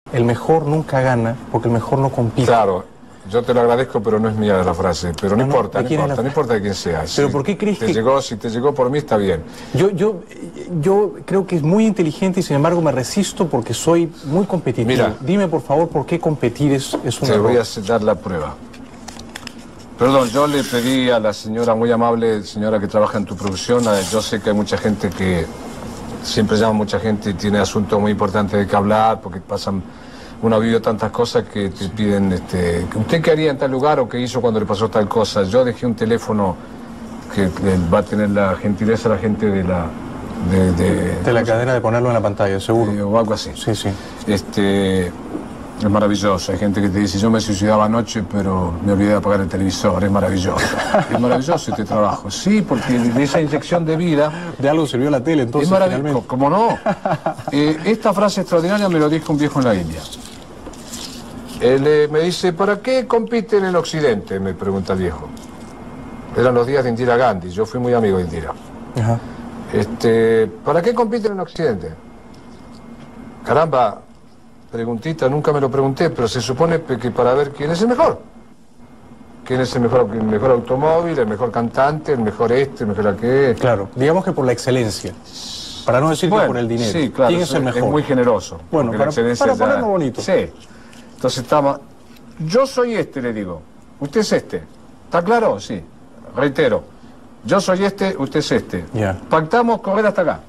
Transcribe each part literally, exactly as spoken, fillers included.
El mejor nunca gana porque el mejor no compite. Claro, yo te lo agradezco, pero no es mía la frase. Pero no, No, no, importa, ¿de no quién es importa, la no importa de quién sea. Pero Si ¿por qué crees te que- llegó, si te llegó por mí, está bien. Yo, yo, yo creo que es muy inteligente y sin embargo me resisto porque soy muy competitivo. Mira. Dime por favor por qué competir es, es un Te error. voy a dar la prueba. Perdón, yo le pedí a la señora, muy amable señora que trabaja en tu producción, a- yo sé que hay mucha gente que siempre llama mucha gente y tiene asuntos muy importantes de que hablar, porque pasan, uno ha vivido tantas cosas que te piden, este, ¿usted qué haría en tal lugar o qué hizo cuando le pasó tal cosa? Yo dejé un teléfono que eh, va a tener la gentileza la gente de la... De, de, De la cadena de ponerlo en la pantalla, seguro. eh, o algo así. Sí, sí. Este, es maravilloso. Hay gente que te dice, yo me suicidaba anoche, pero me olvidé de apagar el televisor. Es maravilloso. Es maravilloso este trabajo. Sí, porque de esa inyección de vida... De algo sirvió la tele entonces. es maravilloso. Finalmente. ¿Cómo no? Eh, esta frase extraordinaria me lo dijo un viejo en la India. Él eh, me dice, ¿para qué compiten en Occidente? Me pregunta el viejo. Eran los días de Indira Gandhi. Yo fui muy amigo de Indira. Ajá. Este, ¿para qué compiten en Occidente? Caramba, preguntita, nunca me lo pregunté, pero se supone que para ver quién es el mejor. ¿Quién es el mejor, el mejor automóvil, el mejor cantante, el mejor este, el mejor aquel? Claro, digamos que por la excelencia. Para no decir que por el dinero. Sí, claro, ¿Quién es el mejor? Es muy generoso. Bueno, porque para- la excelencia para ya- ponerlo bonito. Sí. Entonces estamos... Yo soy este, le digo. Usted es este. ¿Está claro? Sí. Reitero. Yo soy este, usted es este. Ya. Pactamos correr hasta acá.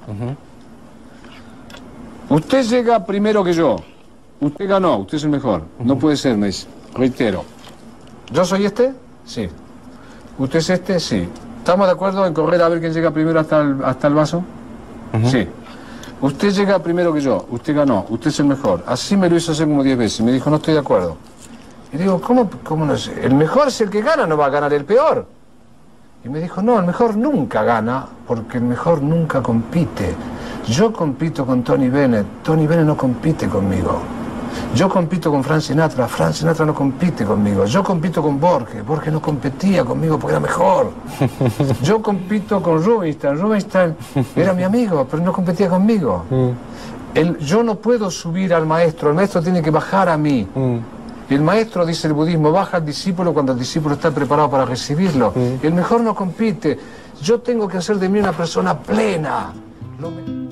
Usted llega primero que yo. Usted ganó, usted es el mejor. No puede ser, me dice. Reitero. ¿Yo soy este? Sí. ¿Usted es este? Sí. ¿Estamos de acuerdo en correr a ver quién llega primero hasta el, hasta el vaso? Sí. Usted llega primero que yo. Usted ganó. Usted es el mejor. Así me lo hizo hacer como diez veces. Me dijo, no estoy de acuerdo. Y digo, ¿cómo, cómo no sé? El mejor es el que gana, no va a ganar el peor. Y me dijo, no, el mejor nunca gana, porque el mejor nunca compite. Yo compito con Tony Bennett, Tony Bennett no compite conmigo. Yo compito con Frank Sinatra, Frank Sinatra no compite conmigo. Yo compito con Borges, Borges no competía conmigo porque era mejor. Yo compito con Rubinstein, Rubinstein era mi amigo, pero no competía conmigo. El, yo no puedo subir al maestro, el maestro tiene que bajar a mí. El maestro, dice el budismo, baja al discípulo cuando el discípulo está preparado para recibirlo. El mejor no compite. Yo tengo que hacer de mí una persona plena. Lo me-